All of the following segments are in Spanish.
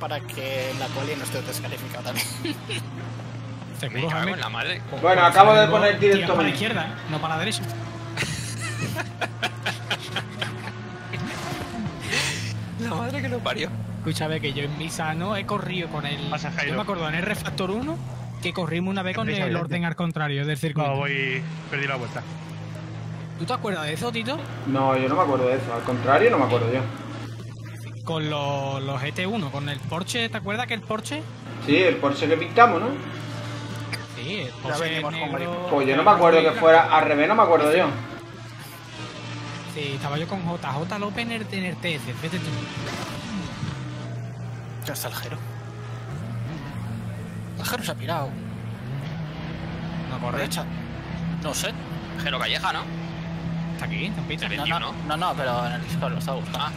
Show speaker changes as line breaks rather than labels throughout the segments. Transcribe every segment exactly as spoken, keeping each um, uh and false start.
para que la poli no esté descalificada también.
Me cago en la madre.
Bueno, acabo de poner directo
para la izquierda, ¿eh? No para la derecha.
La madre que lo parió.
Escúchame que yo en misa no he corrido con el...
Pasajero.
Yo me acuerdo en R Factor uno que corrimos una vez con el orden al contrario del circuito.
No, voy... Perdí la vuelta.
¿Tú te acuerdas de eso, Tito?
No, yo no me acuerdo de eso. Al contrario, no me acuerdo yo.
Con los, los G T uno, con el Porsche, ¿te acuerdas que el Porsche?
Sí, el Porsche que pintamos, ¿no?
Sí, el Porsche negro...
Pues yo no me acuerdo que fuera al revés, no me acuerdo yo.
Sí, estaba yo con J J López en el, en el T S, vete tú.
Ya está el Jero. El Jero se ha pirado.
No corre.
No sé.
Jero Calleja, ¿no?
Está aquí, está en pista.
No, no, no, no, no, pero en el Discord lo estaba buscando.
Ah.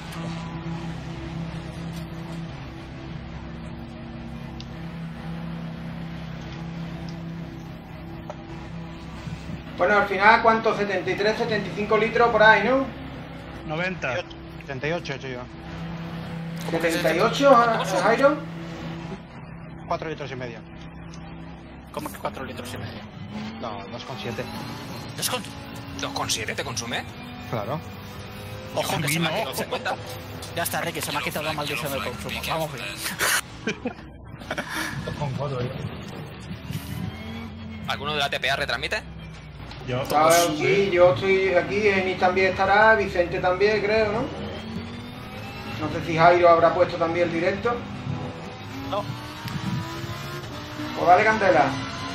Bueno, al final, ¿cuánto? setenta y tres, setenta y cinco litros por ahí, ¿no?
noventa.
setenta y ocho he hecho yo.
¿setenta y ocho, Jairo?
cuatro litros y medio.
¿Cómo que cuatro litros y medio?
No, dos coma siete.
¿dos con
¿dos coma siete te consume?
Claro.
Ojo que se me ha
no.
quitado cincuenta. Ya está, Ricky, se me ha quitado la maldición del consumo. Vamos bien.
Con foto, ¿eh?
¿Alguno de la T P A retransmite?
Yo.
Ah, sí, yo estoy aquí, Eni también estará, Vicente también, creo, ¿no? No sé si Jairo habrá puesto también el directo.
No.
Pues vale, Candela.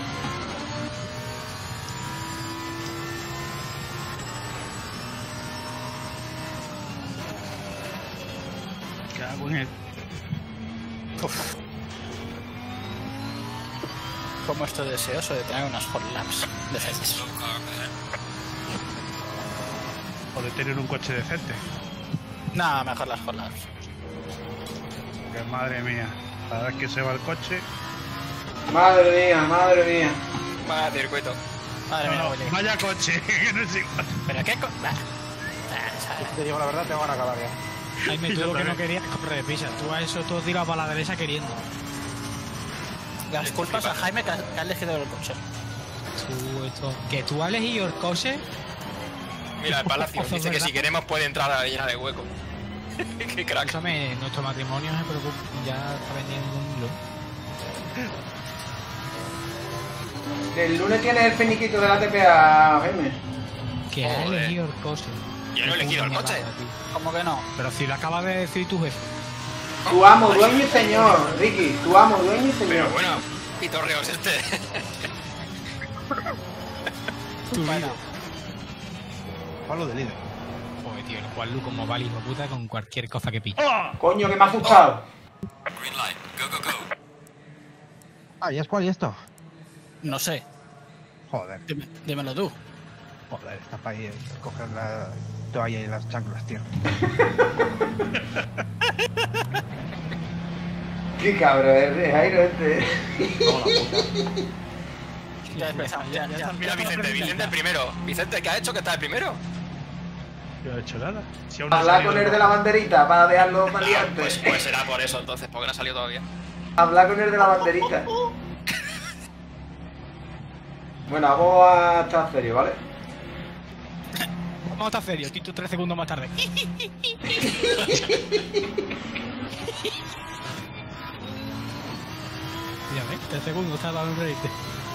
¿Qué hago en él?
Uf. Como estoy deseoso de tener unas hot laps decentes.
O de tener un coche decente.
Nada, mejor las hot laps.
Que madre mía. Cada vez que se va el coche.
Madre mía, madre mía.
Va circuito.
Madre
No,
mía,
no,
Willy.
vaya coche, que no es igual.
¿Pero qué co...? Bah.
Te digo la verdad, te van a acabar ya.
Jaime, tú
Yo
lo que no
también.
querías correr, pisa. Tú a eso tú has tirado para la derecha queriendo.
Las culpas a Jaime que ha, que ha elegido el coche.
Tú, esto... Que tú has elegido el coche.
Mira, el Palacio
Eso es
dice que
verdad.
si queremos puede entrar a la llena de hueco. Qué crack.
Escúchame, nuestro matrimonio se preocupa. Ya está vendiendo un hilo.
El lunes tienes el finiquito de la T P A, Jaime.
Que ha
Joder.
elegido el coche.
Yo no he elegido el coche.
¿Cómo que no?
Pero si lo acaba de decir tu jefe.
Tu amo, dueño y señor, Ricky. Tu amo, dueño y
Pero
señor.
bueno, pitorreos este.
Tu
Bueno,
Pablo de líder.
Joder, tío, el Juanlu como vale hijo puta con cualquier cosa que pille.
¡Oh!
Coño, que me ha asustado.
Ah, ¿ya es cuál y esto?
no sé.
Joder,
Dime- dímelo tú.
joder, está para ahí coger la toalla y las chanclas, tío.
Qué cabrón, es Jairo este.
Ya empezamos, ya, ya.
Mira, Vicente, Vicente el primero. Vicente, ¿qué ha hecho que está el primero?
Yo no he hecho nada. Si aún no ha
Hablar
salido
con el
el-
de la banderita para dejarlo
Ah,
valiente.
pues, pues será por eso entonces, porque no ha salido todavía.
Hablar con el de la banderita. Bueno, vamos a estar serio, ¿vale?
Vamos a estar serios, Tito, tres segundos más tarde. Ya ves, tres segundos está dando un reírte.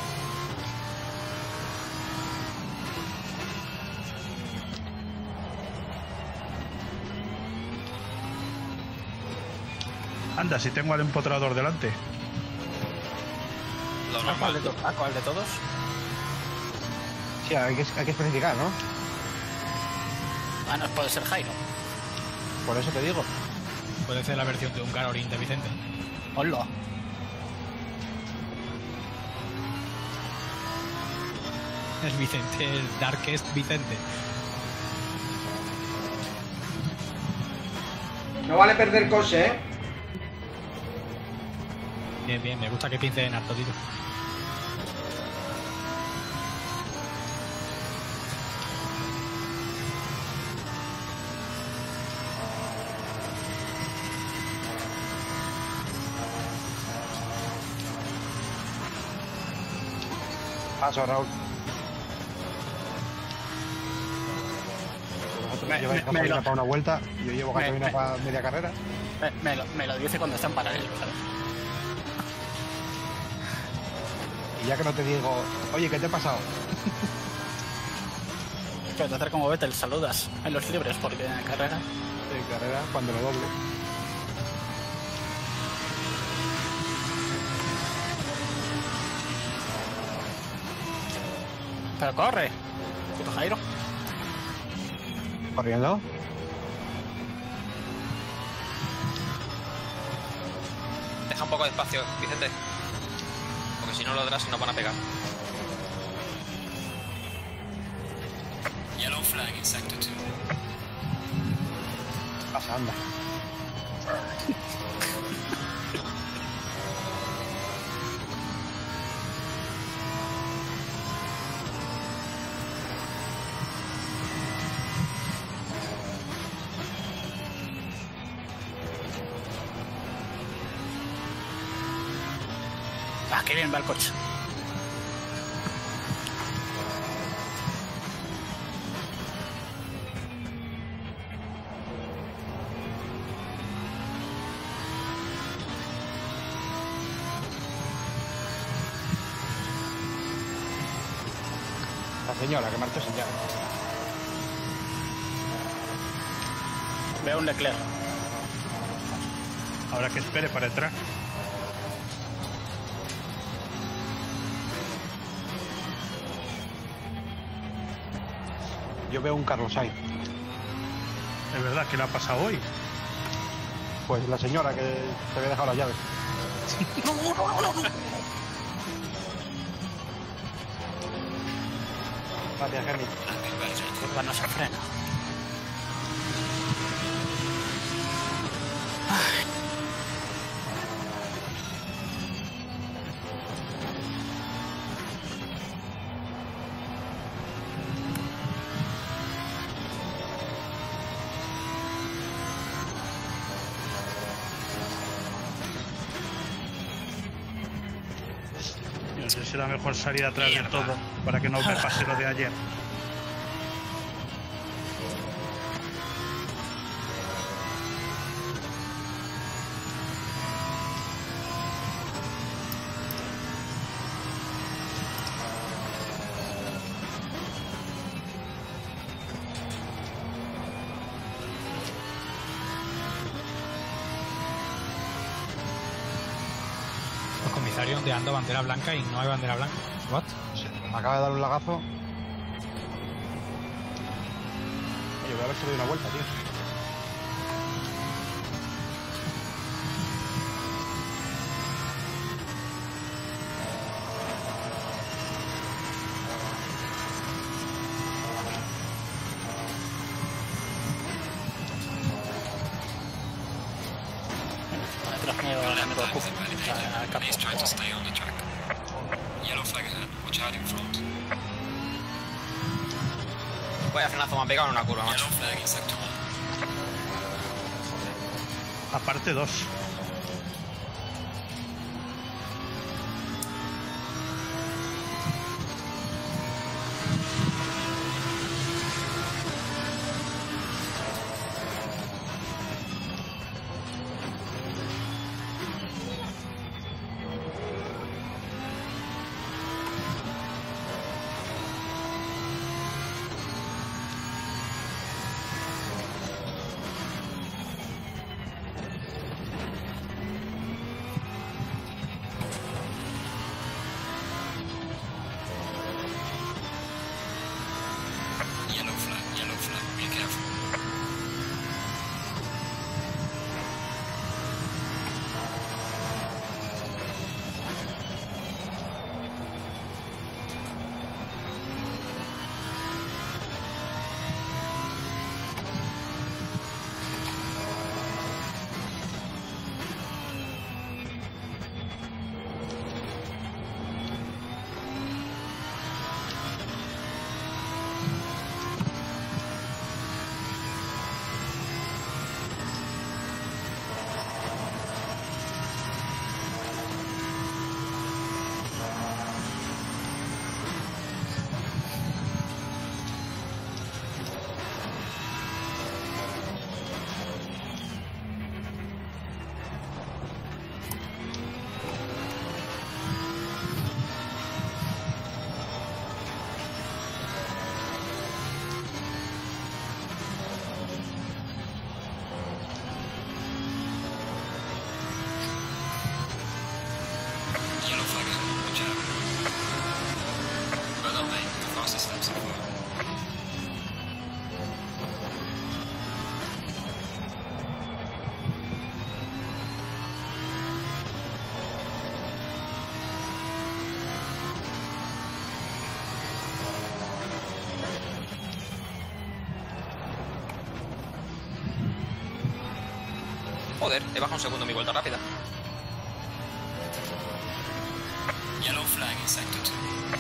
Anda, si tengo al empotrador delante.
Lo
¿A cuál de,
normal.
to- a cuál de todos?
Sí, hay que, hay que especificar, ¿no?
Ah, no puede ser Jairo.
Por eso te digo.
Puede ser la versión de un Caroline de Vicente.
Hola.
El Vicente, el Darkest Vicente.
No vale perder coche, ¿eh?
Bien, bien, me gusta que piense en harto, Tito.
Paso, Raúl. Vosotros
Me-
lleváis
me-
gasolina
me lo-
para una vuelta y yo llevo
me-
gasolina
me-
para media carrera.
Me, me lo, me lo dice cuando está en paralelo, ¿sabes?
Y ya que no te digo, oye, ¿qué te ha pasado?
Que te hacer como Vettel, saludas en los libres porque en carrera.
En carrera, cuando lo doble.
Pero corre, puto Jairo.
Corriendo.
Deja un poco de espacio, Vicente. Porque si no los Dras nos van a pegar.
Yellow flag in sector two.
Pasa, anda.
Ah, qué bien va el coche.
La señora que marchó sin llave.
Veo un Leclerc.
Ahora que espere para entrar.
Yo veo un Carlos Sainz.
Es verdad que le ha pasado hoy.
Pues la señora que te había dejado las llaves. Gracias, Henry.
Curva no se frena.
No sé si será mejor salir atrás de todo para que no me pase lo de ayer.
Los comisarios ondeando bandera blanca y no hay bandera blanca. ¿What?
Me acaba de dar un lagazo. Oye, voy a ver si le doy una vuelta, tío.
Detrás mío, el amigo Cook. Ah, capo.
He's trying to stay on the track. Yellow flag ahead. Watch out in front.
Vaya frenazo, me han pegado en una curva, macho.
Yellow flag in sector one.
Aparte dos.
Joder, he bajado un segundo mi vuelta rápida.
Yellow flag in sector two.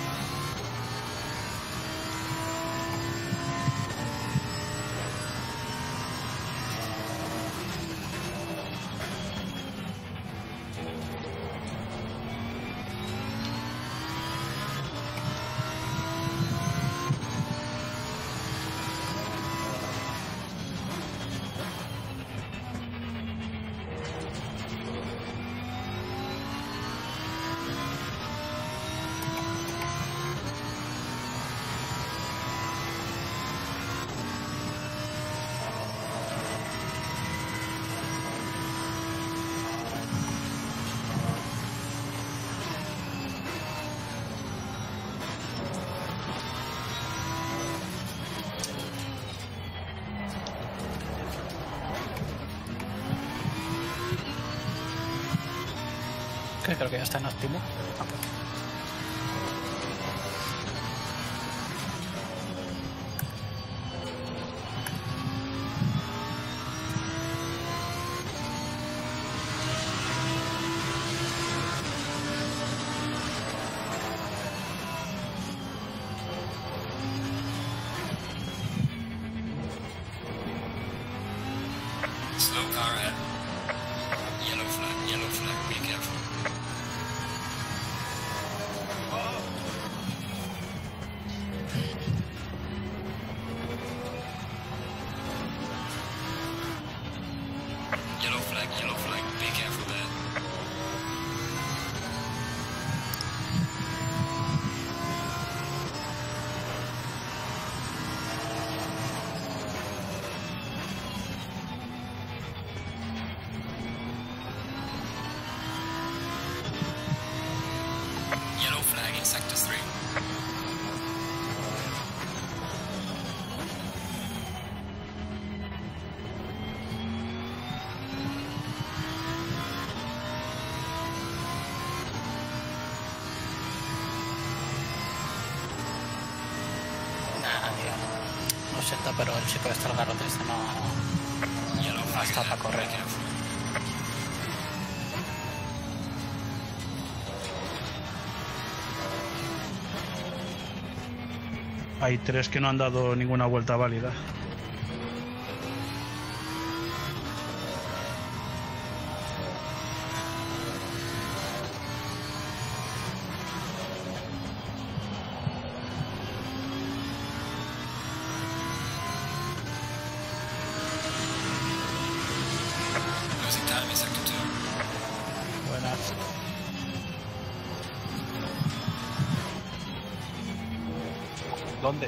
Que creo que ya está en óptimo.
Slow car ahead. Yellow flag, yellow flag, be careful. Yellow flag, yellow flag, be careful there. Yellow flag in sector three.
Nada, tío. Lo siento, pero el chico este, el garrote este, no,
Yellow
no
flag
está
ahead,
para correr.
be careful.
Hay tres que no han dado ninguna vuelta válida.
Losing time in sector two.
Buenas.
¿Dónde?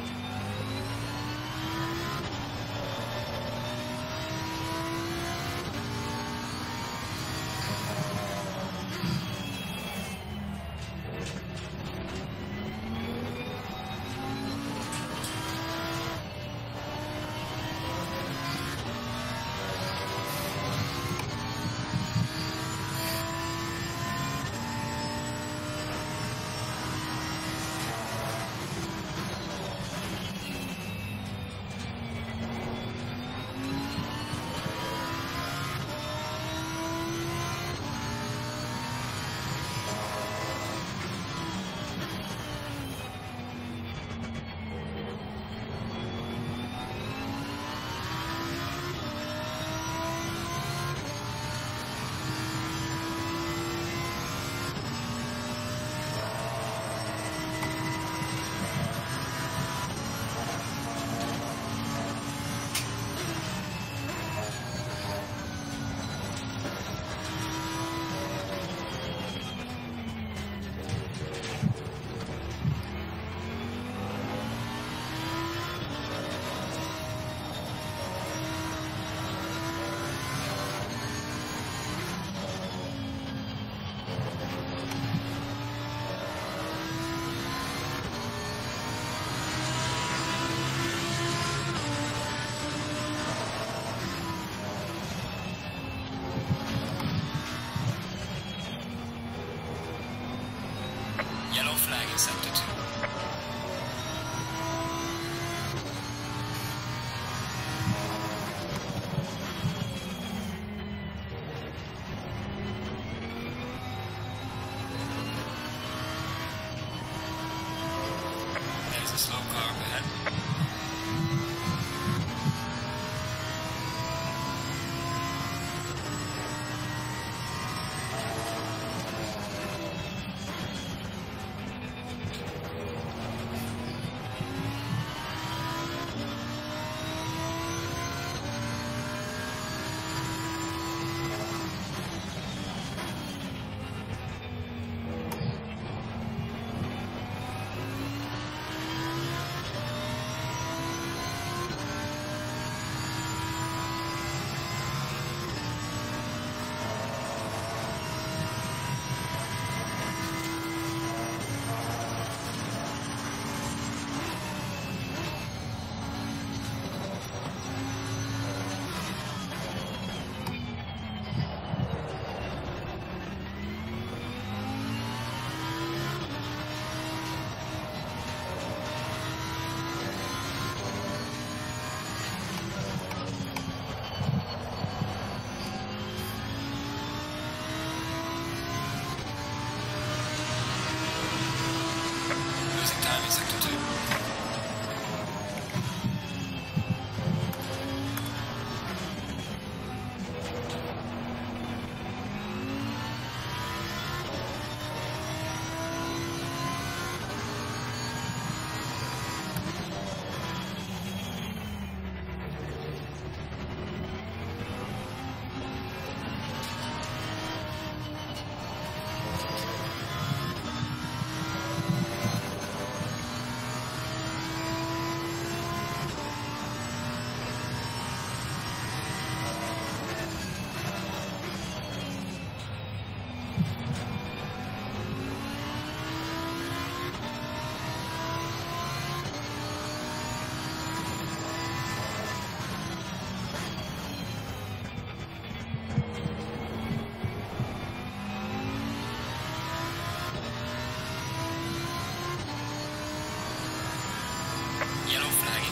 Yellow flag in sector two.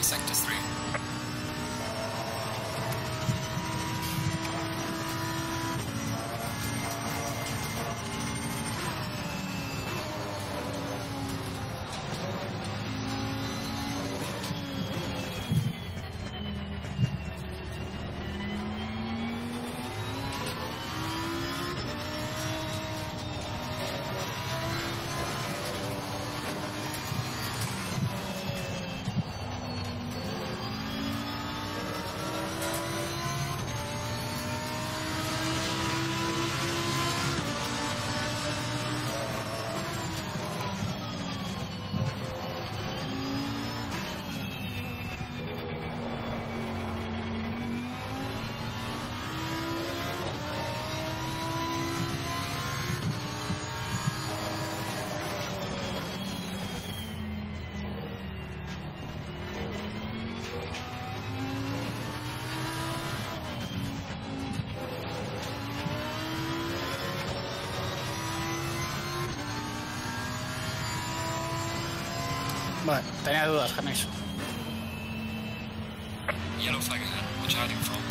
sector three.
Bueno, tenía dudas con eso.
Yellow flag ahead. Watch out in front.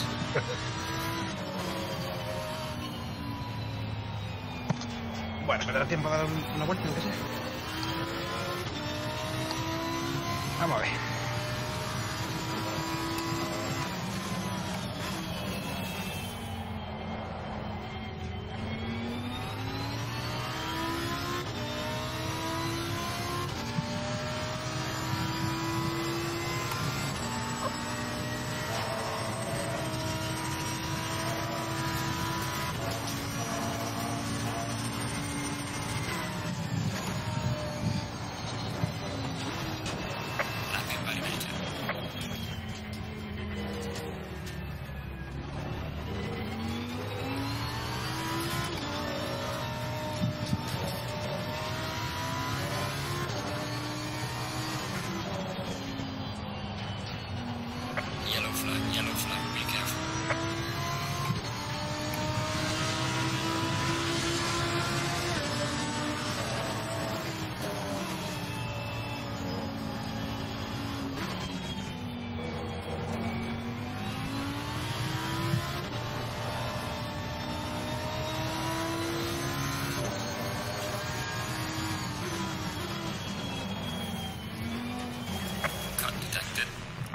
Bueno, me dará tiempo a dar un- una vuelta, aunque sea. Vamos a ver.
Lap in by the meter. Yellow flag, yellow flag, be careful. Cut detected.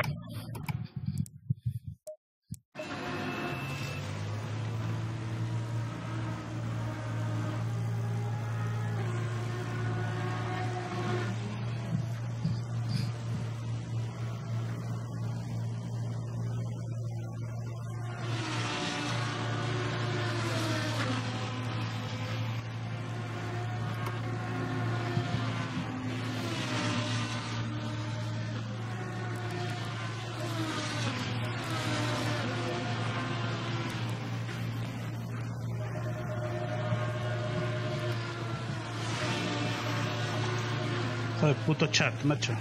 Joder, puto chat, macho.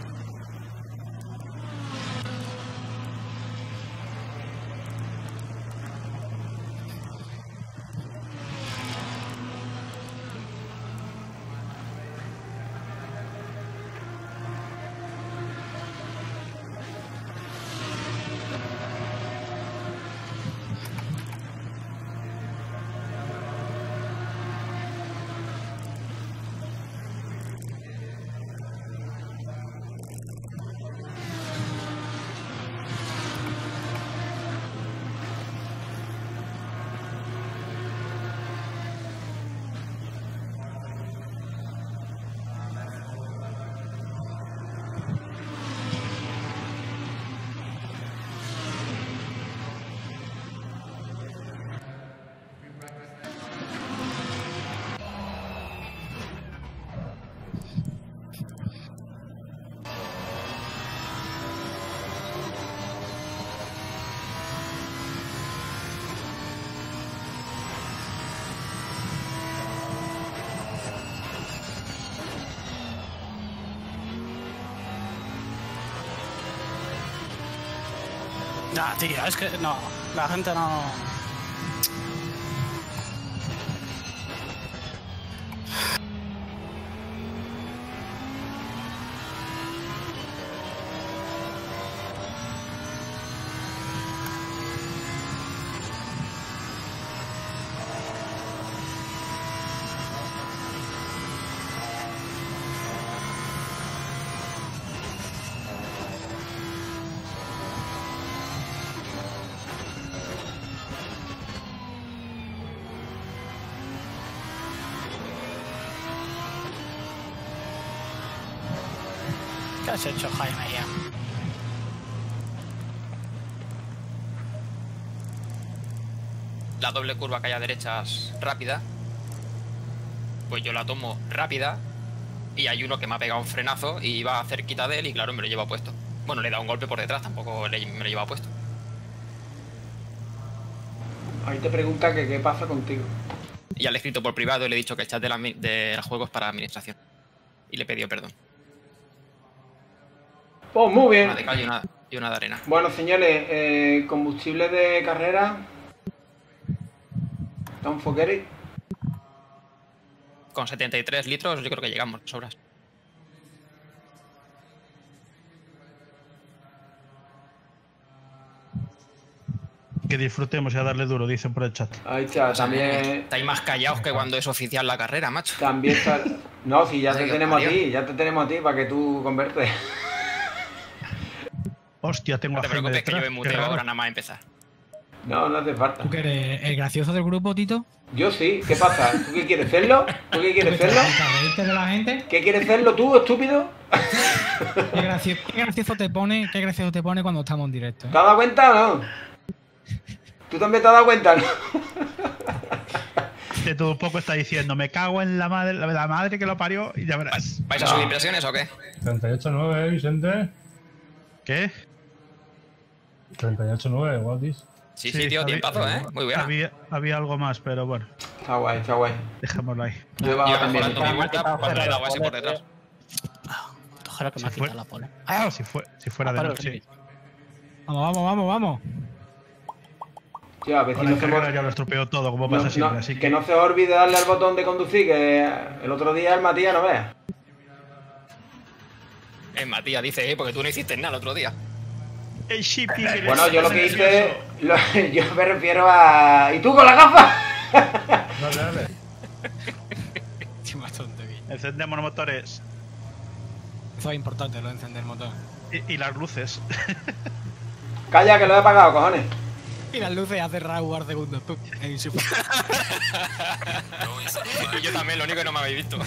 Ya, tío, es que no, la gente no... ¿Qué has hecho, Jaime? Ya.
La doble curva que hay a derechas rápida, pues yo la tomo rápida y hay uno que me ha pegado un frenazo y iba cerquita de él y claro, me lo lleva puesto. Bueno, le he dado un golpe por detrás, tampoco le, me lo lleva puesto.
Ahí te pregunta que qué pasa contigo.
Y ya le he escrito por privado y le he dicho que el chat de la, del juego es para administración. Y le he pedido perdón.
Pues muy bien.
Una de cal y una, y una de arena.
Bueno, señores, eh, combustible de carrera. Don't forget it.
Con setenta y tres litros yo creo que llegamos, sobras.
Que disfrutemos y a darle duro, dicen por el chat.
Ahí está, también.
Estáis más callados que cuando es oficial la carrera, macho.
También está. No, si ya
Ay,
te
que
tenemos a
parió.
ti, ya te tenemos a ti para que tú convertes.
Hostia, tengo
No
a
te
Jaime
preocupes que yo
detrás.
me
qué
muteo
raro.
ahora nada más empezar.
No, no hace falta.
¿Tú que eres el gracioso del grupo, Tito?
Yo sí, ¿qué pasa? ¿Tú qué quieres hacerlo? ¿Tú qué quieres
¿Tú que
hacerlo?
te gusta reírte de la gente?
¿Qué quieres hacerlo tú, estúpido?
¿Qué gracioso, qué gracioso te pone, qué gracioso te pone cuando estamos en directo? ¿eh?
¿Te has dado cuenta o no? ¿Tú también te has dado cuenta, no?
De todo un poco está diciendo, me cago en la madre, la madre que lo parió y ya verás.
¿Vais a
No.
subir impresiones o qué?
treinta y ocho nueve, ¿eh, Vicente?
¿Qué?
treinta y ocho nueve, Waldis.
Sí, sí, tío,
había-
tiempazo, ¿eh? Muy buena.
Había, había algo más, pero bueno,
Está guay, está guay.
dejémoslo ahí.
Yo he bajado
Iba
también.
mejorando mi vuelta cuando le he dado a ese por detrás.
Ojalá que me ha
Se fue.
quitado la pole.
Ah, si, fue, si fuera de
Paro,
noche.
sí.
Vamos, vamos, vamos, vamos.
Tío, a ver si
Con
no
la
se
carrera
me-
ya lo estropeo todo, como
no-
pasa
no-
siempre. Así
que
que,
no se os olvide darle al botón de conducir, que el otro día el Matías no veas.
Es Matías, dice, eh, porque tú no hiciste nada el otro día.
¡Ey, Shippy! que
Bueno,
eres
yo lo que
gracioso!
hice, lo- yo me refiero a... ¿Y tú con la gafa?
Dale, dale.
Sí, bastante bien.
Encendemos los motores
Eso es importante, lo de encender el motor.
y, y las luces.
Calla, que lo he apagado, cojones.
Y las luces hace jugar segundos. Pum, en su-
Y yo también, lo único que no me habéis visto.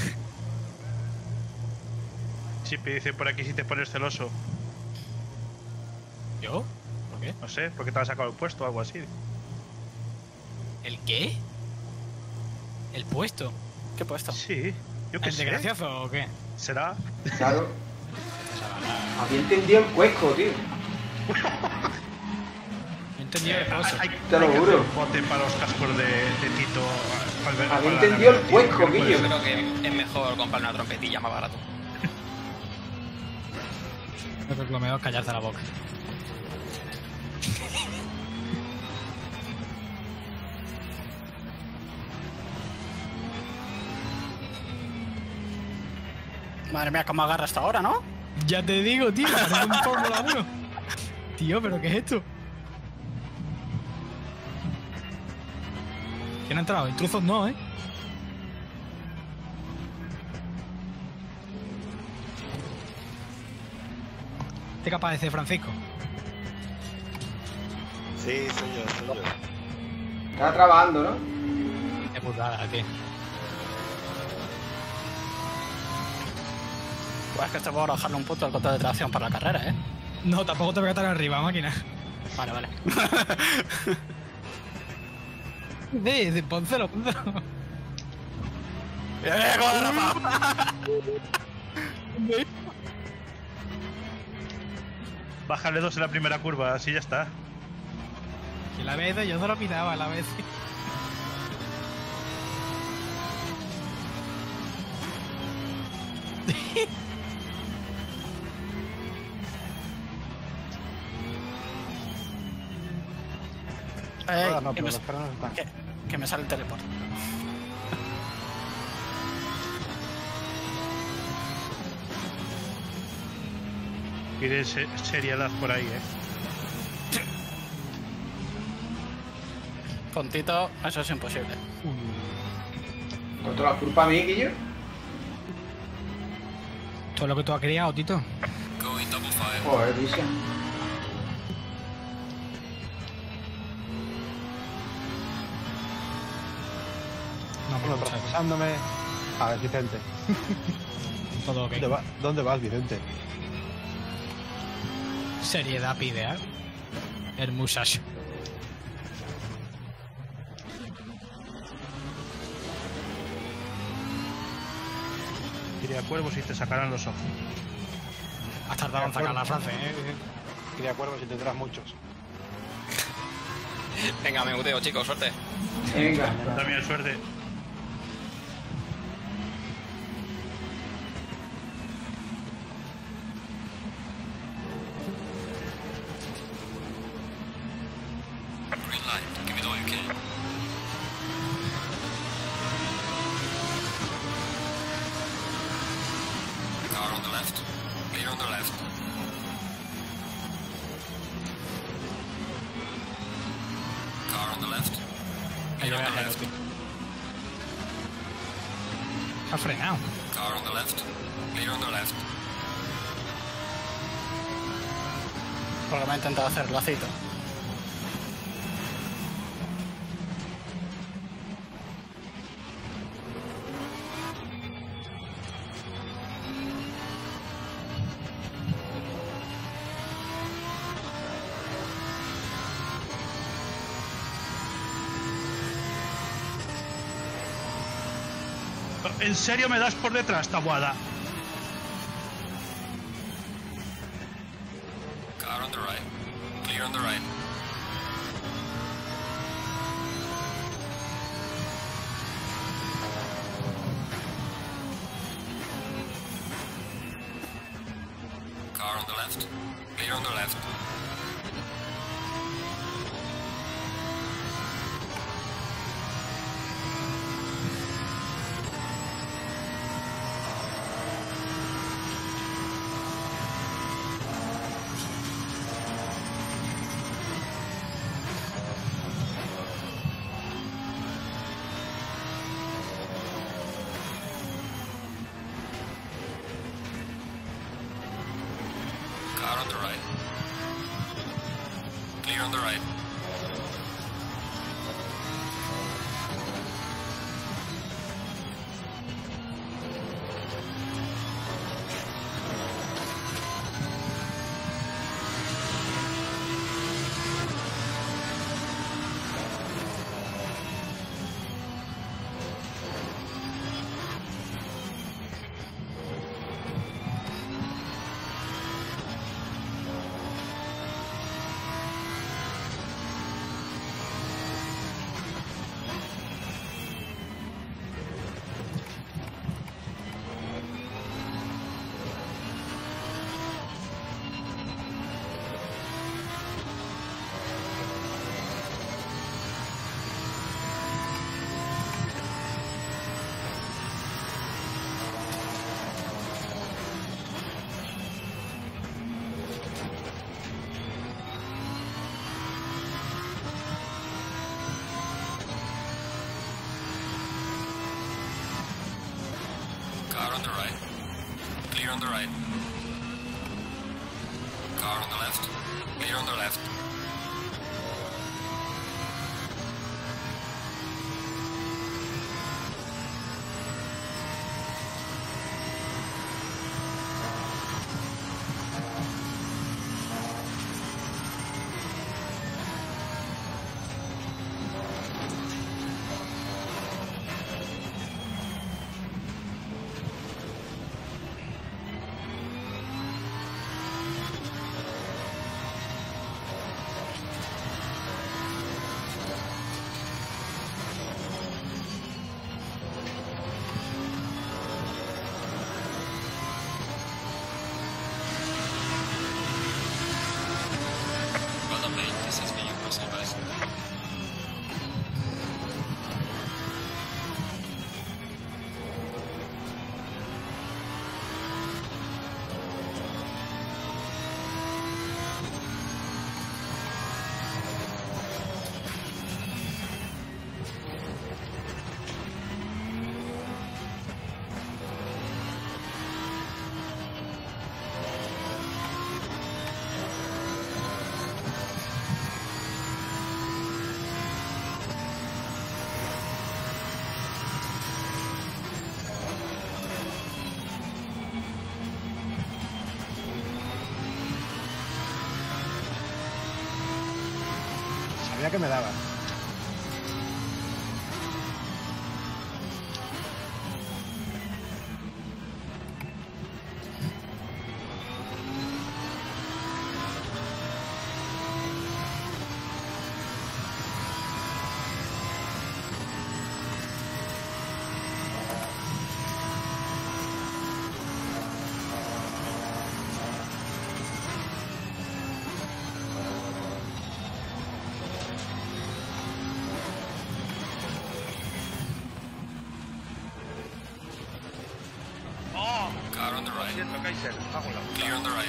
Shippy dice por aquí si te pones celoso.
¿Yo? ¿Por qué?
No sé, porque te has sacado el puesto o algo así.
¿El qué? ¿El puesto?
¿Qué puesto?
Sí, yo qué
¿El de
sé.
gracioso o qué?
¿Será?
Claro. Había entendido el cuesco, tío.
No entendí el puesto.
Hay,
Te lo
hay que
juro.
hacer un bote para los cascos de, de Tito. Para ver-
Había
para la
entendido el
navegación,
cuesco,
que no puede
Guillo.
ser.
Creo que es mejor comprar una trompetilla más barato.
Yo creo que lo mejor es callarte la boca.
Madre mía, cómo agarra hasta ahora, ¿no?
Ya te digo, tío, parece un Fórmula uno. Tío, ¿pero qué es esto? ¿Quién ha entrado? Intruzos no, ¿eh? ¿Qué capaz de ser Francisco?
Sí, soy yo, soy yo.
Estaba trabajando, ¿no?
Qué putada, tío.
Pues es que este puedo bajarle un punto al control de tracción para la carrera, ¿eh?
No, tampoco te voy a estar arriba, máquina.
Vale, vale.
De, de, pónselo, pónselo.
¡Eh, corre, Rafa!
Bájale dos en la primera curva, así ya está.
Que la vez yo se lo pitaba, la vez.
Ey,
Ah, no,
que,
pero
me,
los frenos están.
que, que me sale el teleport.
Quiere se- seriedad por ahí, eh.
Con Tito, eso es imposible.
¿No te la culpa a mí, Guillo?
Todo lo que tú has criado, Tito.
Going double fire.
Joder, dice.
No,
Bueno,
muchacho.
procesándome. A ver, Vicente.
Todo ok.
¿Dónde, va- ¿Dónde vas, Vicente?
Seriedad pide, ¿eh? El muchacho.
Iría cuervos y te sacarán los ojos.
Has tardado en sacar la frase, ¿eh?
Cría cuervos y tendrás muchos.
Venga, me muteo, chicos, suerte.
Venga.
También suerte.
Green light. Give it all you can. Car on the left. Clear on the left. Car on the left.
Ahí
Clear
va
on the
el
left.
tío. Ha frenado.
Car on the left. Clear on the left.
Porque me ha intentado hacer lacito.
¿En serio me das por detrás, Tabuada?
Car on the right. Clear on the right. Car on the left. Clear on the left. Car on the right. Clear on the right. Car on the right. Clear on the right. Car on the left. Clear on the left.
que me daba.
Car on the right.
Siento, Kaiser. Hago la puta.
Clear on the right.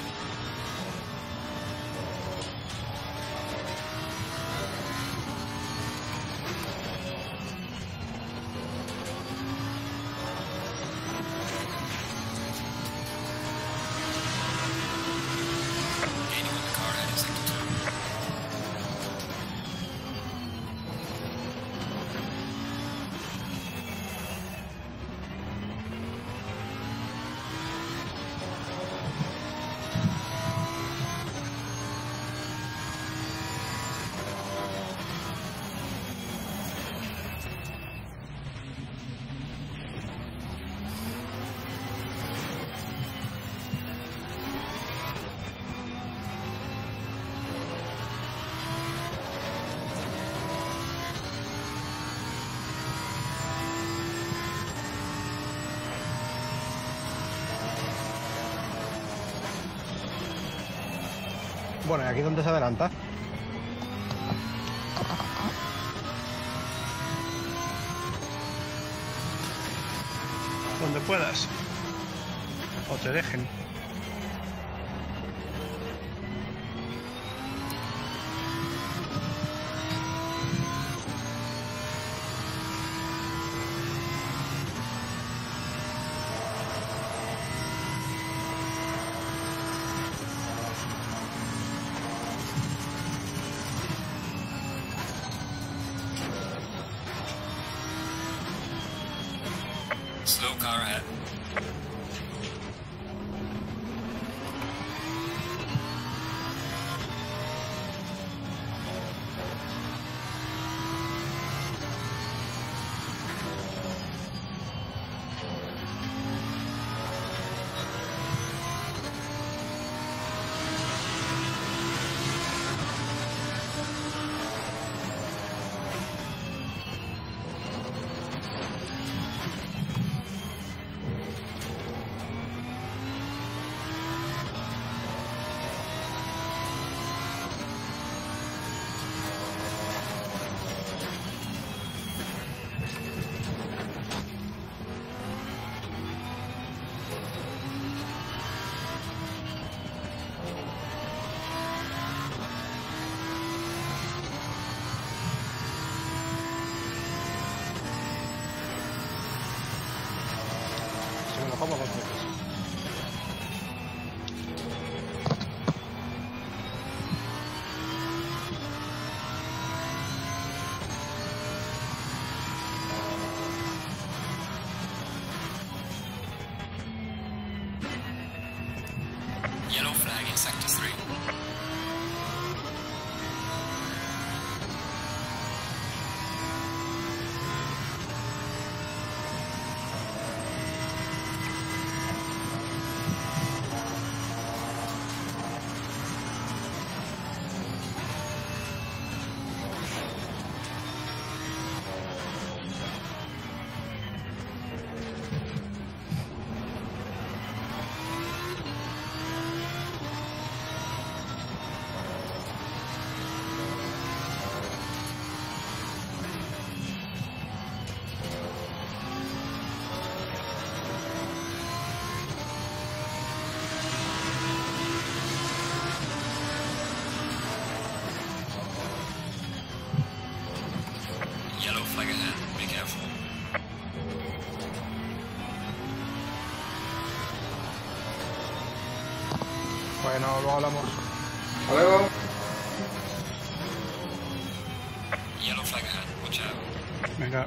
Gaining on the car ahead in sector two.
Bueno, ¿y aquí dónde se adelanta?
Donde puedas. O te dejen.
Slow car ahead.
Se me lo como dos veces.
Yellow flag in sector three. Yellow flag ahead. Be careful.
Bueno, luego hablamos.
Hasta luego.
Yellow flag ahead. Watch out.
Venga.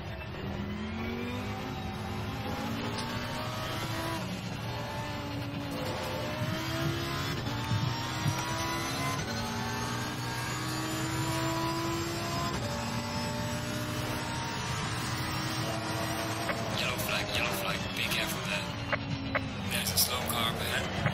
Yellow flag. Be careful there. There's a slow car up ahead.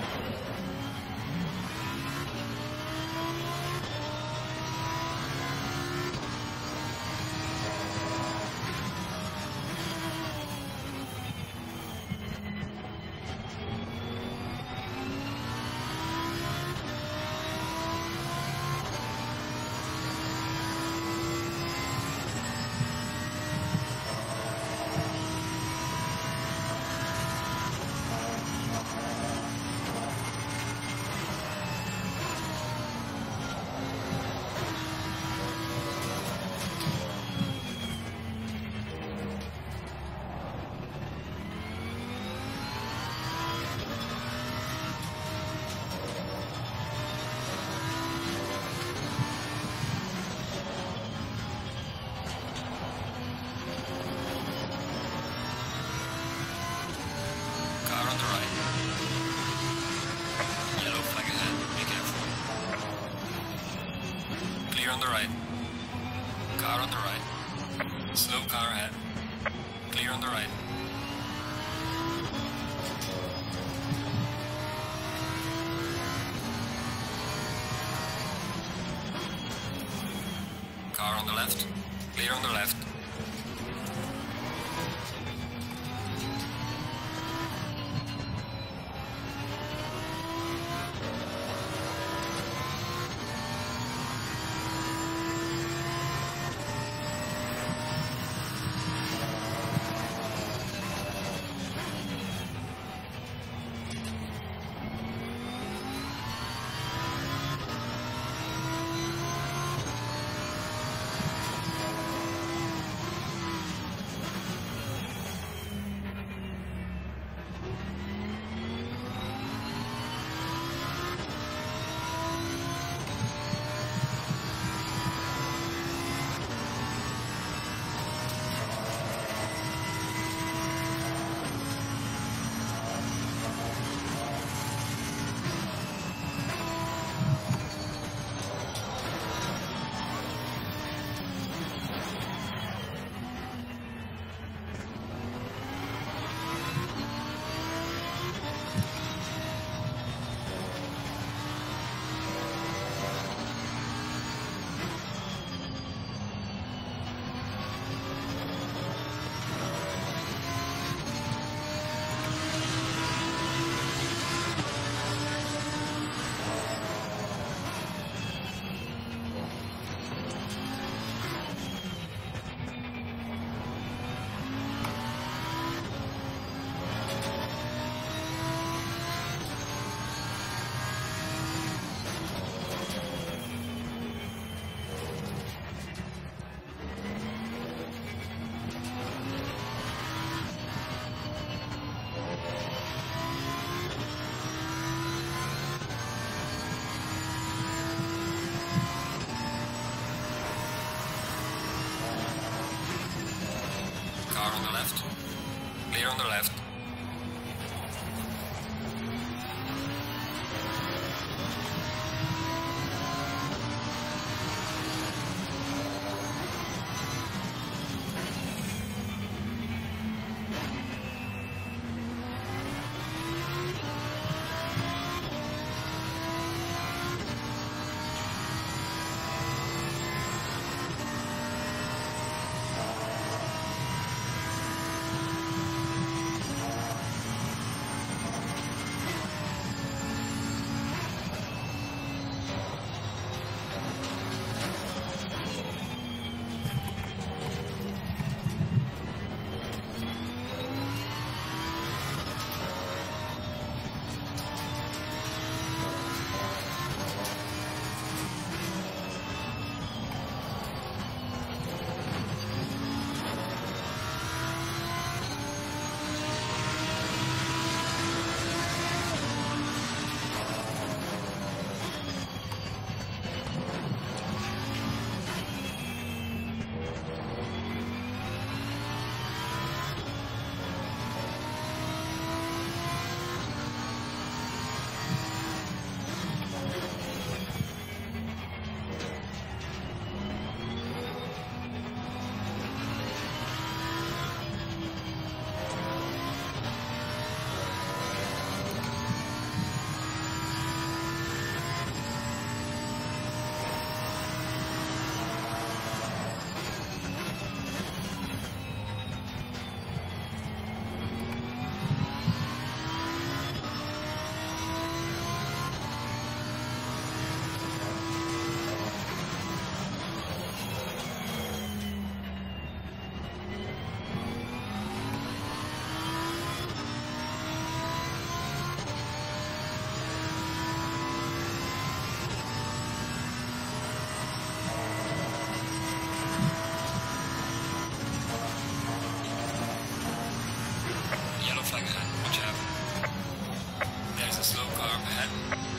Car on the right. Yellow flag ahead. Be careful. Clear on the right. Car on the right. Slow car ahead. Clear on the right. Car on the left. Clear on the left. Car on the left. Clear on the left. flag ahead. Watch out. There's a slow car up ahead.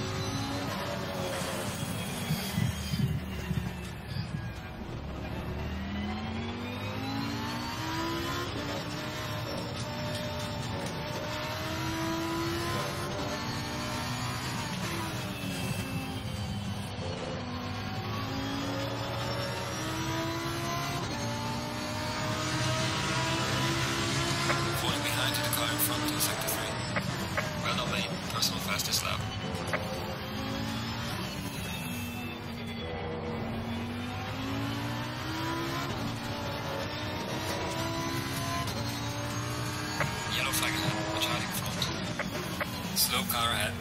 Falling behind to the car in front to sector three. Well done, mate. Personal fastest lap. Yellow flag ahead. Watch out in front. Slow car ahead.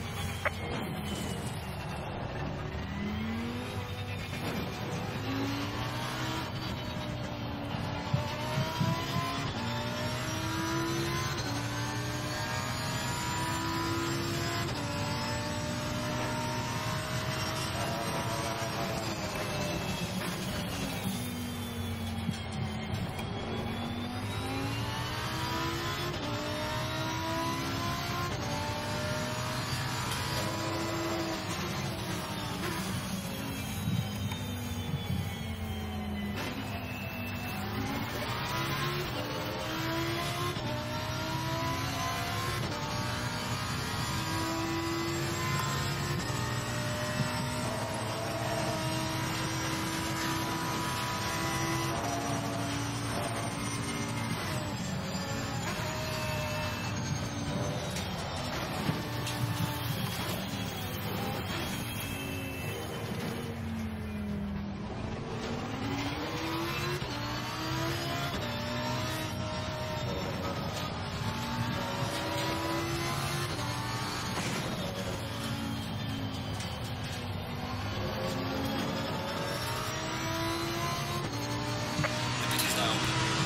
Limit is down.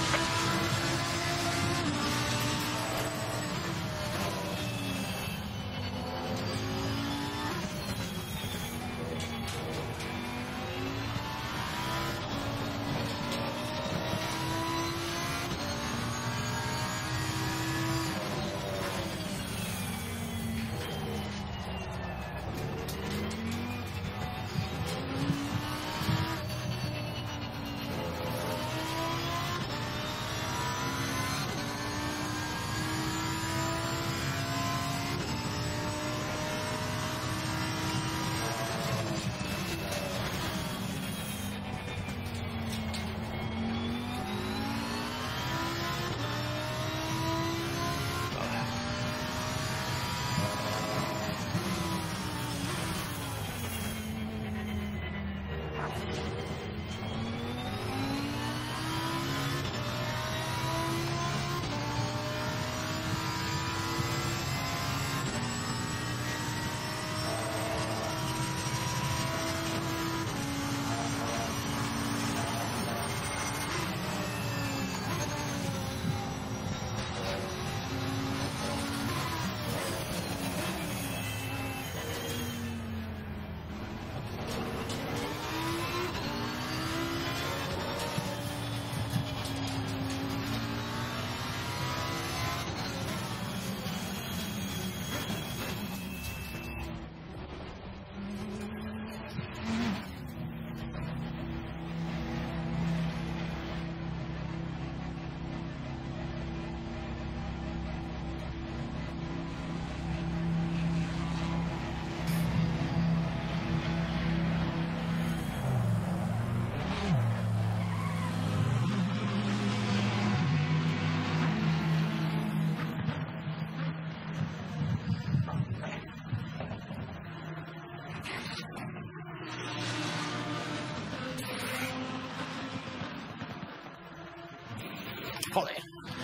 Joder.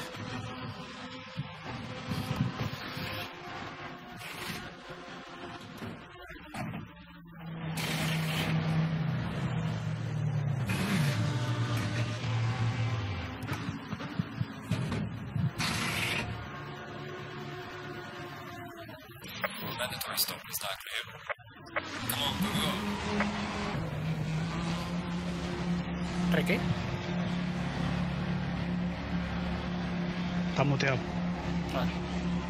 Mandatory stop is not clear. Come on, move on.
¿Re qué?
Está muteado.
Vale.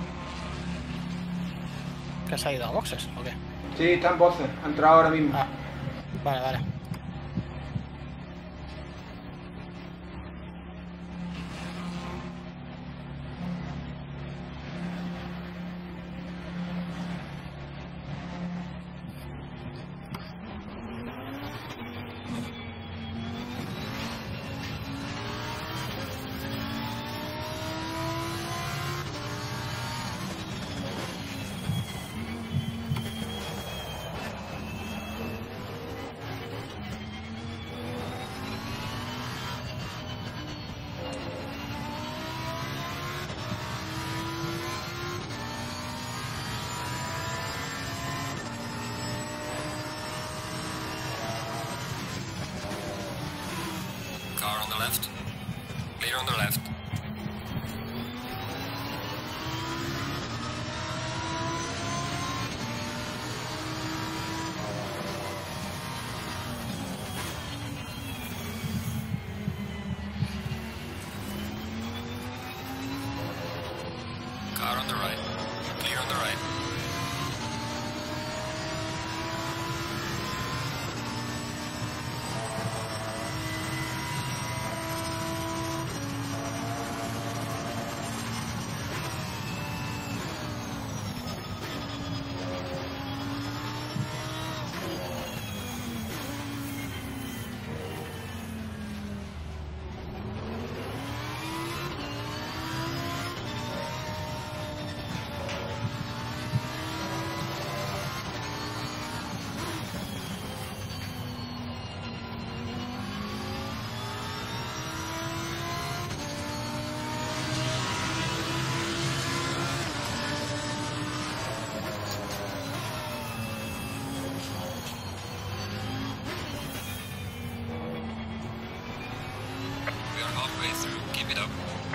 ¿Que se ha ido a boxes o qué?
Sí, está en boxes. Ha entrado ahora mismo.
Ah, vale, vale.
Car on the left. Clear on the left. Car on the right. Clear on the right. We are halfway through. Keep it up.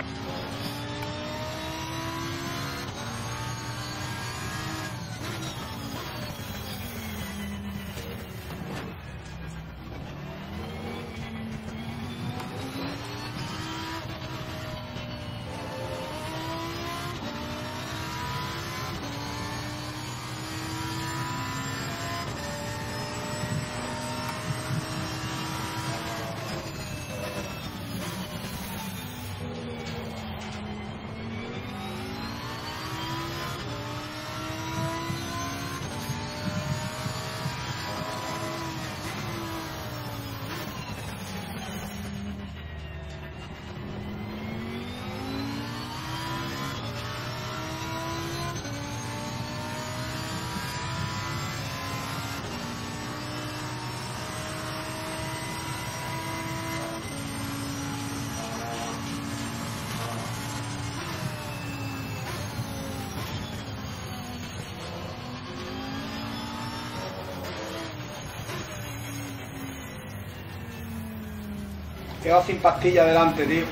Quedado sin pastilla delante, tío.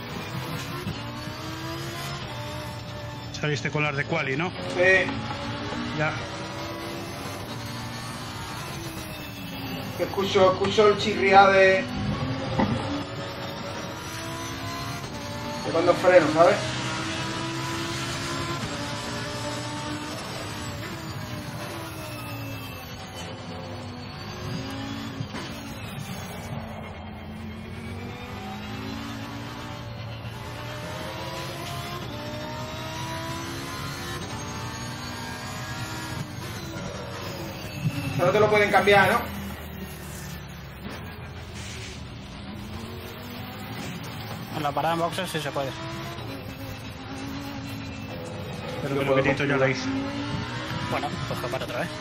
Saliste con las de Quali, ¿no?
Sí.
Ya.
Escucho, escucho el chirriar de... de cuando freno, ¿sabes? No te lo pueden cambiar, ¿no?
En la parada en boxes sí se puede.
Pero que lo quitito ya lo hice.
Bueno, pues que para otra vez.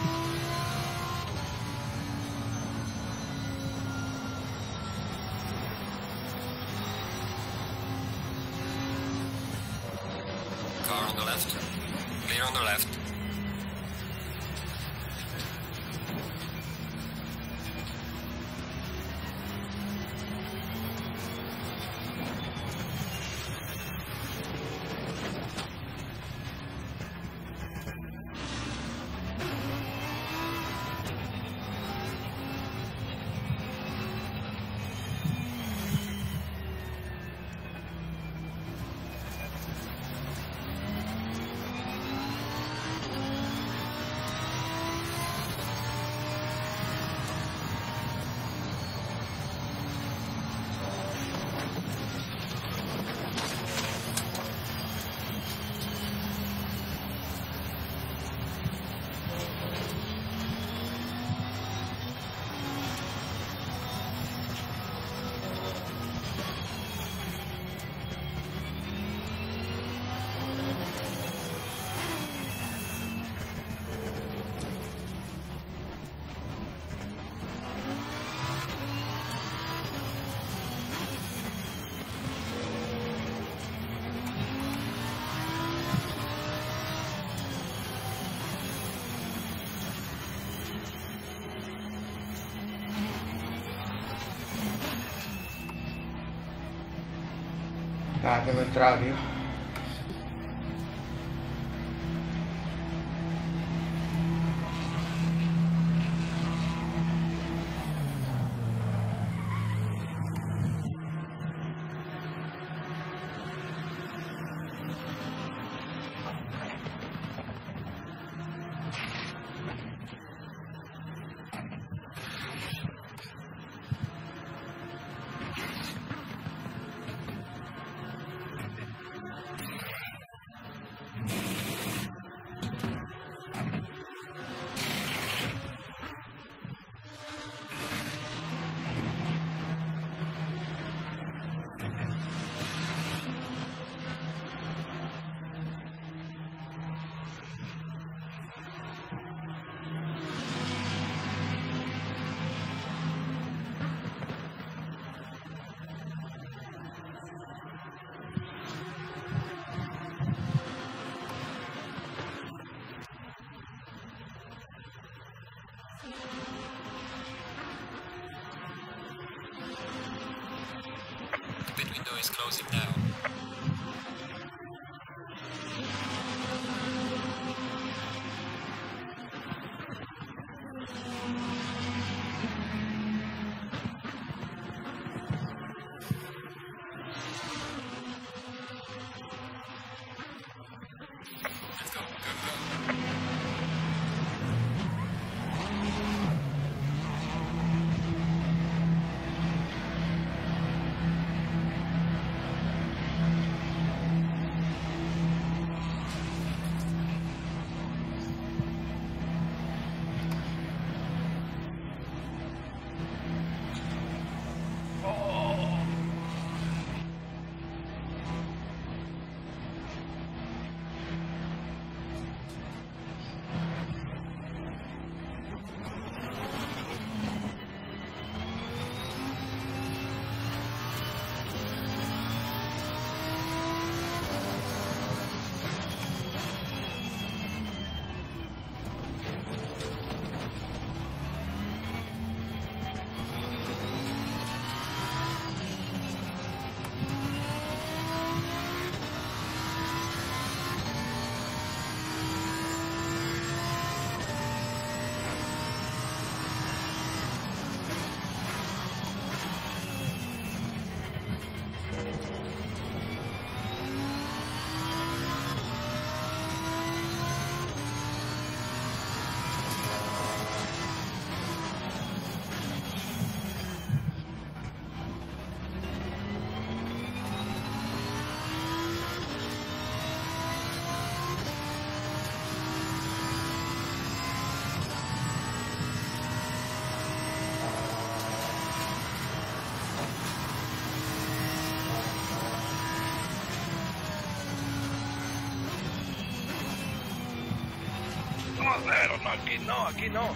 Car on the left. Clear on the left.
Ah, que no he entrado, tío.
The pit window is closing now. Let's go, go, go.
No, cero, no, aquí no, aquí no.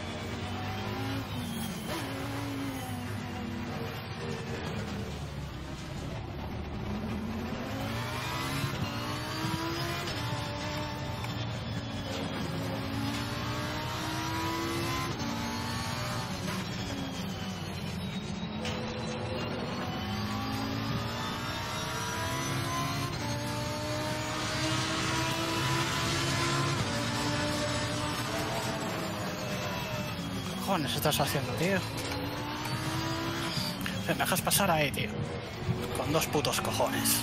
¿Qué cojones estás haciendo, tío? Me dejas pasar ahí, tío. Con dos putos cojones.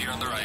Clear on the right.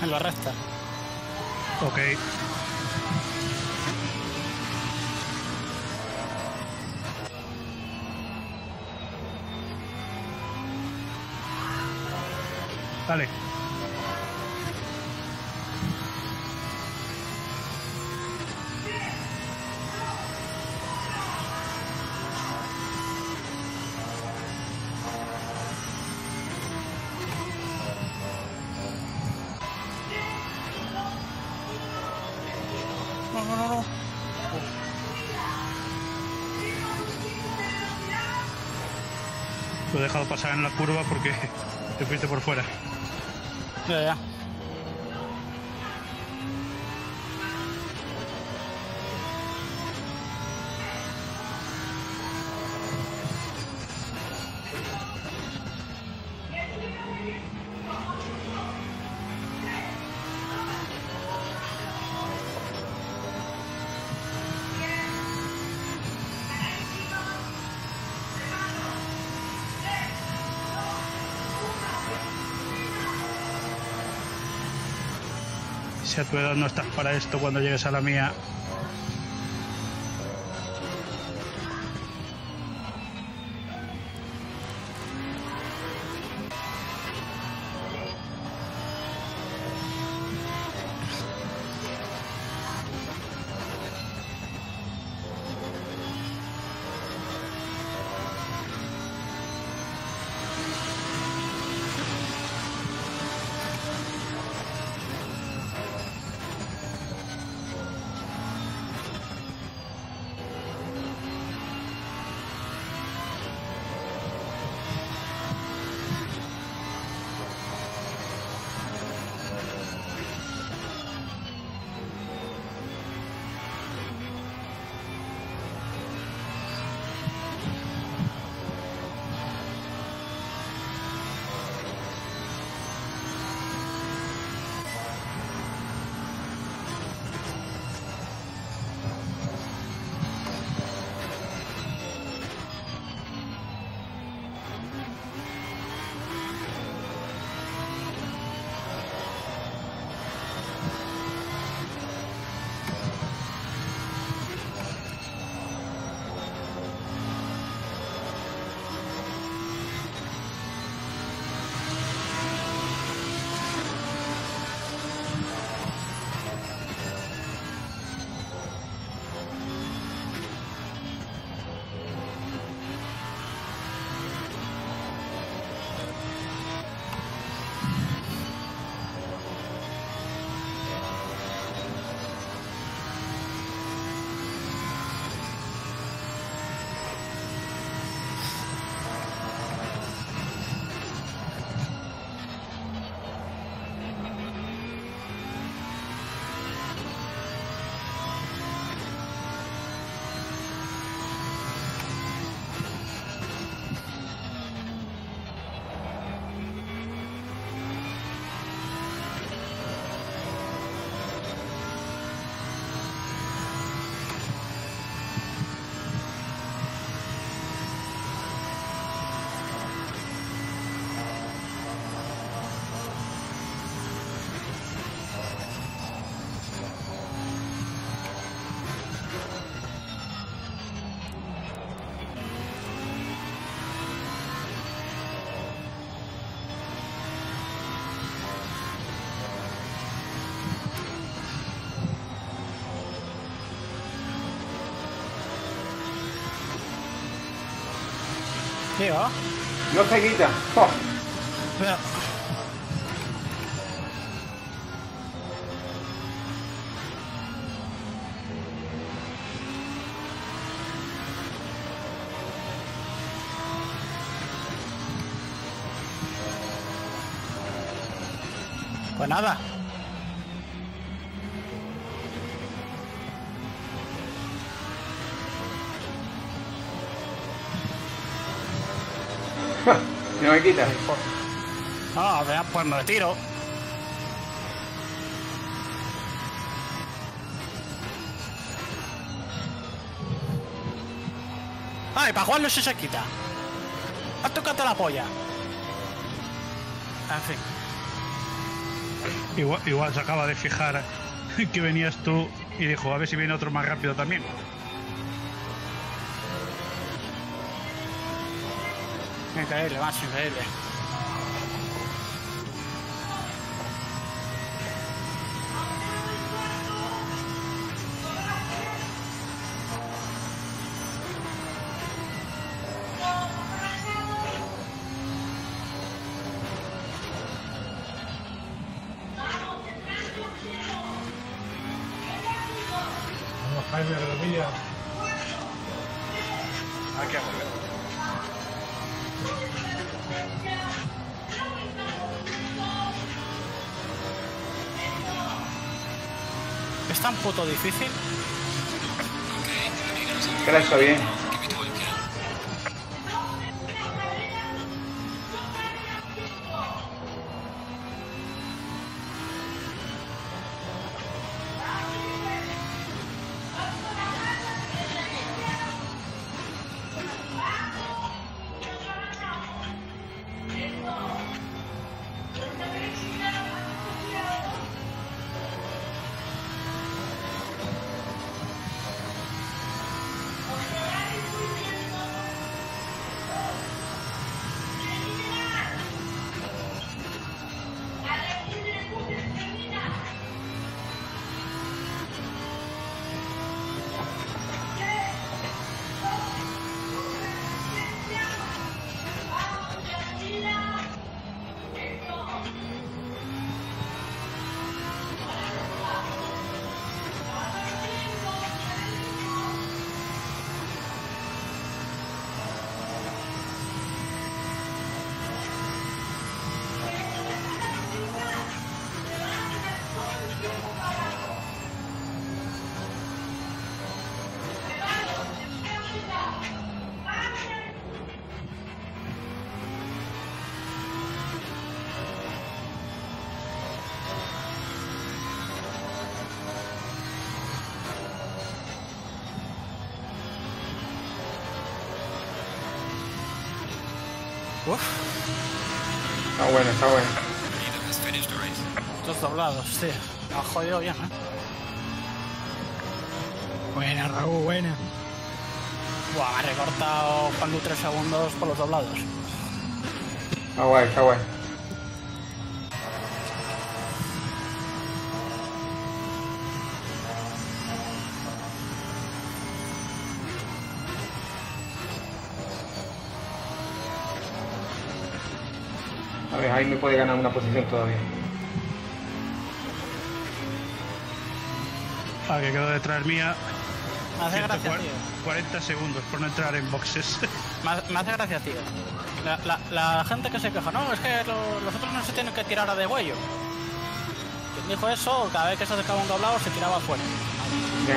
En la recta.
Ok. Dale.
No, no, no, no.
Lo he dejado pasar en la curva porque te fuiste por fuera.
Ya, ya.
Si a tu edad no estás para esto, cuando llegues a la mía...
¿Qué va?
No se quita. Oh.
Mira. Pues nada.
No me quita.
Ah, vea, pues me retiro. Ay, para jugarlo se se quita. Has tocado la polla. En fin.
Igual, igual se acaba de fijar que venías tú y dijo, a ver si viene otro más rápido también.
Increíble, más increíble.
Vamos, Jaime, de la villa.
Aquí a volver.
Es tan puto difícil.
Que la he hecho bien.
Uf,
Está bueno, está bueno.
Neither has finished the race.
estos doblados, tío. Me ha jodido bien, ¿eh?
Buena, Raúl, buena.
Buah, me ha recortado Juan Lu tres segundos por los doblados.
Está guay, está guay. A ver, ahí me puede ganar una posición todavía.
Ah, que quedó detrás mía.
Me hace gracia,
ciento
tío.
cuarenta segundos por no entrar en boxes.
Me hace, me hace gracia, tío. La, la, la gente que se queja, no, es que lo- los otros no se tienen que tirar a de huello. Quien dijo eso, cada vez que se acercaba un doblado se tiraba afuera.
Ya.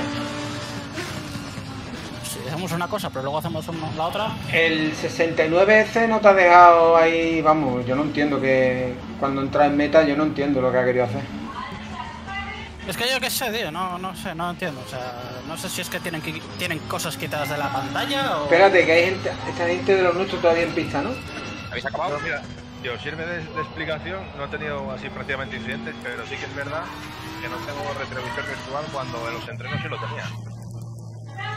Si hacemos una cosa, pero luego hacemos una- la otra.
El sesenta y nueve ese no te ha dejado ahí, vamos, yo no entiendo que cuando entra en meta yo no entiendo lo que ha querido hacer.
Es que yo qué sé, tío, no, no sé, no entiendo. O sea, no sé si es que tienen, que, tienen cosas quitadas de la pantalla o...
Espérate, que hay gente, esta gente de los nuestros todavía en pista, ¿no?
¿Habéis acabado?
No, mira, tío, sirve de, de explicación. No he tenido así prácticamente incidentes, pero sí que es verdad que no tengo retrovisor virtual cuando en los entrenos sí lo tenía.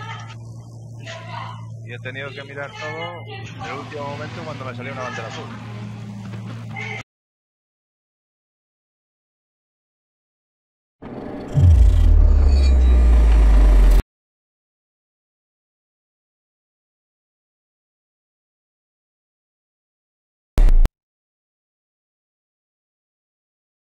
Y he tenido que mirar todo en el último momento cuando me salió una bandera azul.